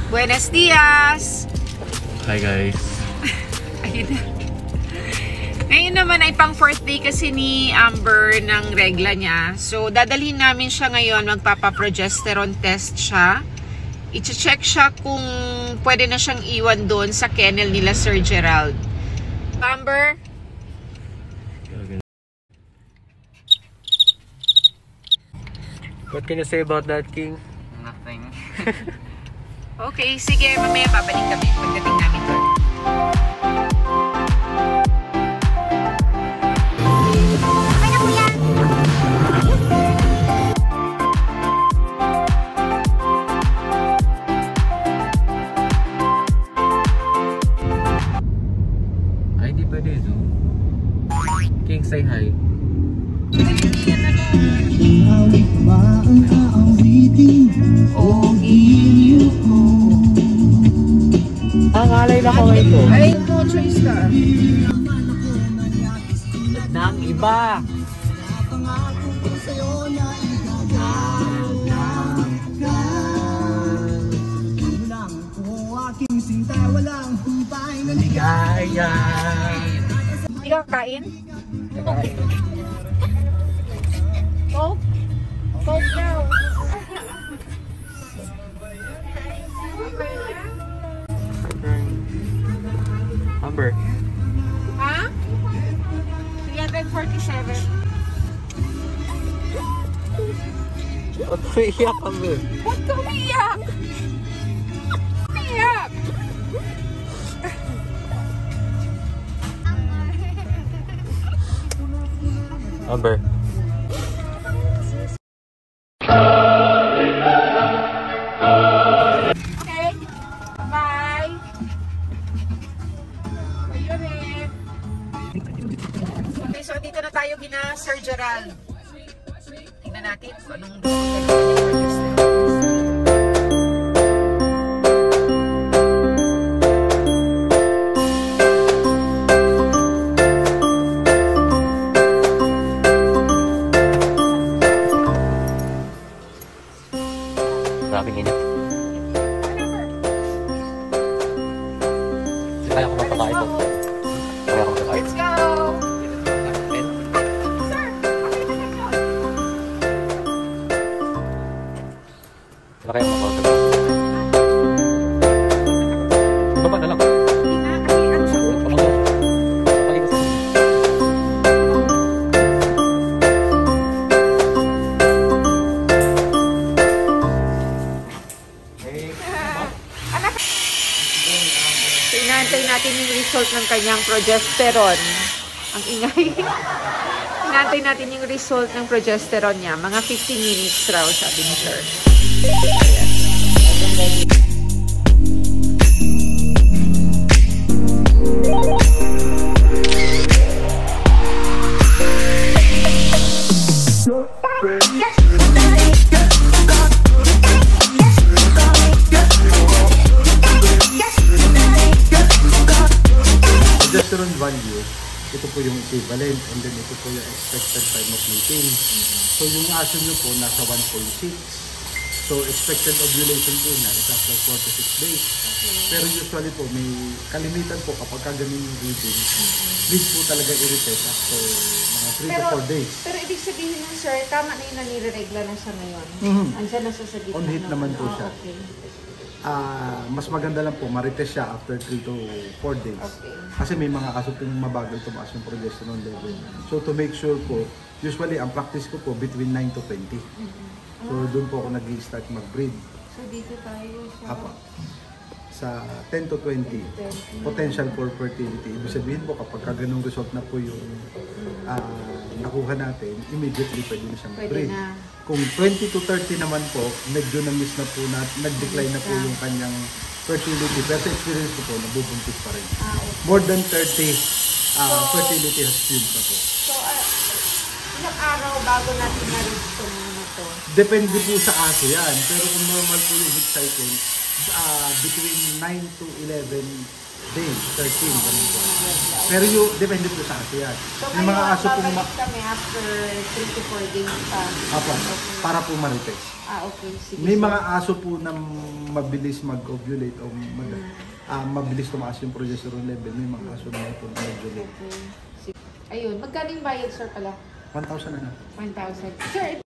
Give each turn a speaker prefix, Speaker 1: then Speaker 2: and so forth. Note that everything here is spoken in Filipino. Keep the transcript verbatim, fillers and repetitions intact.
Speaker 1: Buenos dias!
Speaker 2: Hi guys!
Speaker 1: Ayun na. Ngayon naman ay pang fourth day kasi ni Amber ng regla niya. So, dadalhin namin siya ngayon. Magpapa-progesterone test siya. I-check siya kung pwede na siyang iwan doon sa kennel nila Sir Gerald. Amber?
Speaker 2: What can you say about that, King?
Speaker 3: Nothing.
Speaker 1: Okay, sige. Mamaya babalik kami pagdating namin doon.
Speaker 2: Ay, di pwede ito. King, say hi. Ang alay na kaway ko.
Speaker 1: Ay, no choice ka.
Speaker 2: Nang iba. Ligaya.
Speaker 1: Hindi ka kain? Coke? Coke daw.
Speaker 2: Amber.
Speaker 1: Ha? three forty-seven.
Speaker 2: Ba't umiiyak kami?
Speaker 1: Ba't ka umiiyak? Umiiyak!
Speaker 2: Amber.
Speaker 1: Okay. Bye. Ayun eh. Okay, so dito na tayo gina Sir Gerald. Tingnan natin kung anong
Speaker 2: Grabing init. Kaya ko mapakain ito. Kaya ko mapakain.
Speaker 1: Let's go! Sir, okay na lang yun.
Speaker 2: Wala kaya mapakain ito. Ito pa na lang.
Speaker 1: Hindi na, kasi ano siya.
Speaker 2: Pamagaw. Papalik ko sa inyo.
Speaker 1: So, inaantay natin yung result ng kanyang progesterone. Ang ingay. Inaantay natin yung result ng progesterone niya. Mga fifteen minutes raw, sabi ni Sir.
Speaker 4: Progesterone value, ito po yung equivalent and then ito po yung expected time of mating. So yung aso nyo po nasa one point six. So expected ovulation po niya is after four to six days. Pero usually po may kalimitan po kapag ka ganun yung reading, need po talaga i-retest after mga three to four days.
Speaker 1: Pero ibig sabihin nun, Sir, tama na yung naniregla na siya ngayon.
Speaker 4: Mhm.
Speaker 1: Andiyan na siya sa gitna.
Speaker 4: On hit
Speaker 1: no?
Speaker 4: naman po
Speaker 1: Ah,
Speaker 4: siya.
Speaker 1: okay.
Speaker 4: Ah, mas maganda lang po ma-retest siya after three to four days.
Speaker 1: Okay.
Speaker 4: Kasi may mga kaso pong mabagal tumaas yung progesterone level. So to make sure po, usually ang practice ko po between nine to twenty. So doon po ako nag-i-start mag-breed.
Speaker 1: So dito tayo sa...
Speaker 4: Apa. Sa ten to twenty, potential for fertility. Ibig sabihin po kapag ka ganung result na po yung ah, nakuha natin, immediately pwede na siyang
Speaker 1: Pwede
Speaker 4: mag-breed.
Speaker 1: na.
Speaker 4: Kung twenty to thirty naman po, medyo na-miss na po na, nag-decline na po yung kanyang fertility. Pero sa experience ko po, nabubuntis pa rin.
Speaker 1: Ah, okay.
Speaker 4: More than thirty, uh, fertility has failed na po.
Speaker 1: So, uh, ilang araw bago natin na-reach itong ano to?
Speaker 4: Depende po sa aso yan. Pero kung normal po yung heat cycle, uh, between nine to eleven days, thirteen, ganun po. Pero yung, depende po sa aso yan.
Speaker 1: So,
Speaker 4: May mga
Speaker 1: kayo,
Speaker 4: aso pong,
Speaker 1: babalik
Speaker 4: ma-
Speaker 1: kami after three to four days pa.
Speaker 4: Apo, para po marites.
Speaker 1: Ah, okay. Sige.
Speaker 4: May
Speaker 1: sir.
Speaker 4: mga aso po na mabilis mag-ovulate o mag, ah, mabilis tumaas yung progesterone level. May mga aso na po na mag-ovulate.
Speaker 1: Okay. Sige. Ayun. Magkano yung bayad, sir, pala?
Speaker 4: one thousand na.
Speaker 1: one thousand. Sir,